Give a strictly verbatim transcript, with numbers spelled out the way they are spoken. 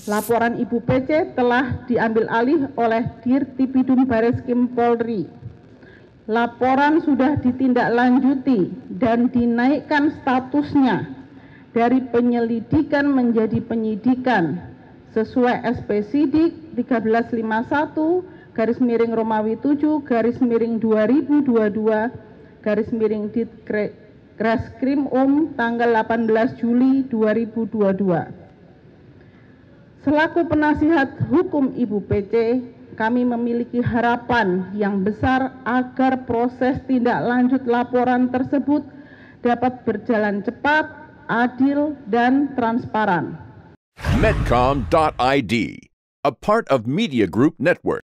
Laporan Ibu P C telah diambil alih oleh Dirtipidum Bareskrim Polri. Laporan sudah ditindaklanjuti dan dinaikkan statusnya dari penyelidikan menjadi penyidikan sesuai S P Sidik tiga belas lima puluh satu garis miring Romawi tujuh garis miring dua ribu dua puluh dua garis miring Ditreskrim Um tanggal delapan belas Juli dua ribu dua puluh dua. Selaku penasihat hukum Ibu P C, kami memiliki harapan yang besar agar proses tindak lanjut laporan tersebut dapat berjalan cepat, adil, dan transparan. Medcom dot I D, a part of Media Group Network.